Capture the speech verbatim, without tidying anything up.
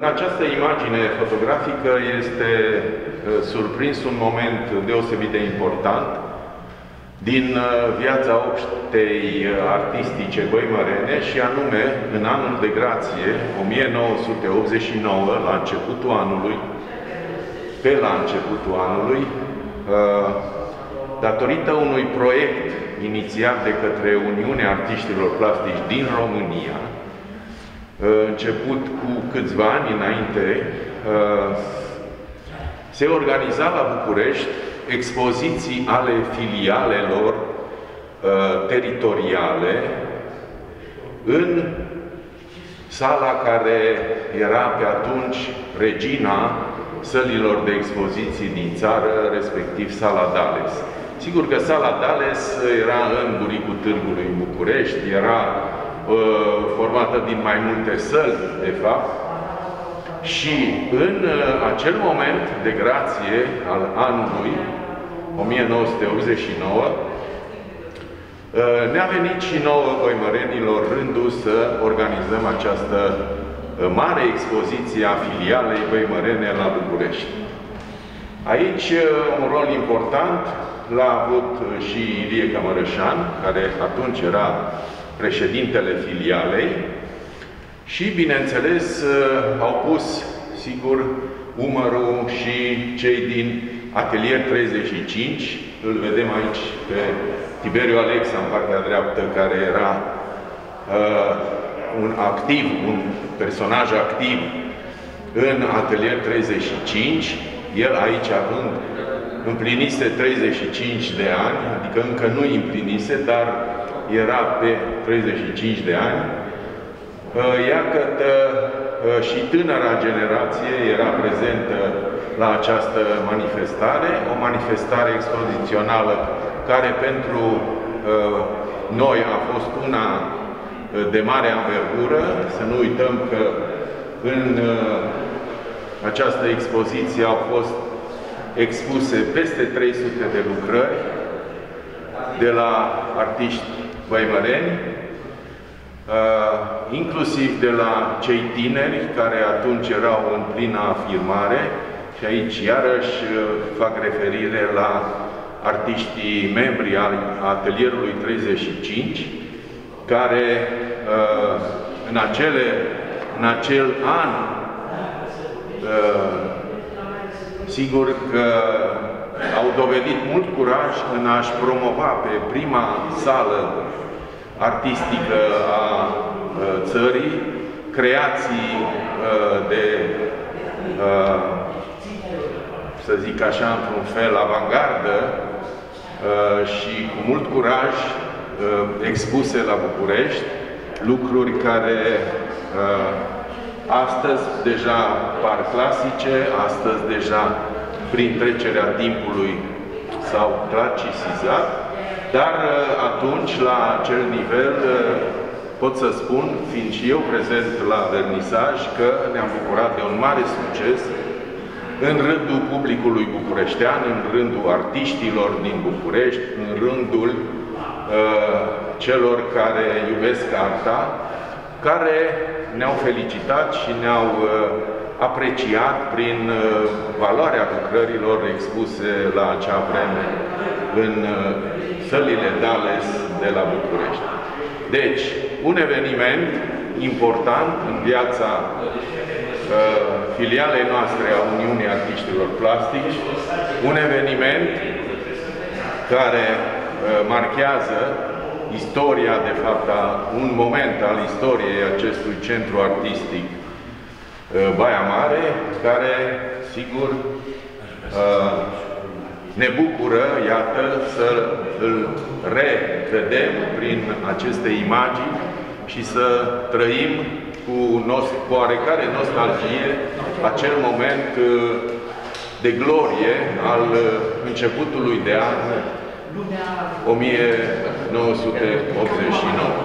În această imagine fotografică este surprins un moment deosebit de important din viața obștei artistice băimărene, și anume în anul de grație o mie nouă sute optzeci și nouă, la începutul anului, pe la începutul anului, datorită unui proiect inițiat de către Uniunea Artiștilor Plastici din România, început cu câțiva ani înainte, se organiza la București expoziții ale filialelor teritoriale în sala care era pe atunci regina sălilor de expoziții din țară, respectiv Sala Dales. Sigur că Sala Dales era în buricul Târgului în București, era formată din mai multe săli, de fapt, și în acel moment de grație al anului o mie nouă sute optzeci și nouă ne-a venit și nouă băimărenilor rândul să organizăm această mare expoziție a filialei băimărene la București. Aici un rol important l-a avut și Ilie Cămărășan, care atunci era președintele filialei, și, bineînțeles, au pus, sigur, umărul și cei din Atelier treizeci și cinci. Îl vedem aici pe Tiberiu Alexa, în partea dreaptă, care era uh, un activ, un personaj activ în Atelier treizeci și cinci. El aici, având împlinise treizeci și cinci de ani, adică încă nu împlinise, dar era pe treizeci și cinci de ani. Iată, și tânăra generație era prezentă la această manifestare, o manifestare expozițională care pentru noi a fost una de mare anvergură. Să nu uităm că în această expoziție au fost expuse peste trei sute de lucrări de la artiști băimăreni, Uh, inclusiv de la cei tineri care atunci erau în plină afirmare, și aici iarăși uh, fac referire la artiștii membri al Atelierului treizeci și cinci, care uh, în, acele, în acel an uh, sigur că au dovedit mult curaj în a-și promova pe prima sală artistică a țării creații de, să zic așa, într-un fel avangardă și cu mult curaj expuse la București, lucruri care astăzi deja par clasice, astăzi deja prin trecerea timpului s-au clasicisat. Dar atunci, la acel nivel, pot să spun, fiind și eu prezent la vernisaj, că ne-am bucurat de un mare succes în rândul publicului bucureștean, în rândul artiștilor din București, în rândul uh, celor care iubesc arta, care ne-au felicitat și ne-au uh, apreciat prin uh, valoarea lucrărilor expuse la acea vreme în uh, sălile Dales de la București. Deci, un eveniment important în viața uh, filialei noastre a Uniunii Artiștilor Plastici, un eveniment care uh, marchează istoria, de fapt, a, un moment al istoriei acestui centru artistic uh, Baia Mare, care, sigur, uh, ne bucură, iată, să îl revedem prin aceste imagini și să trăim cu, cu oarecare nostalgie acel moment de glorie al începutului de an o mie nouă sute optzeci și nouă.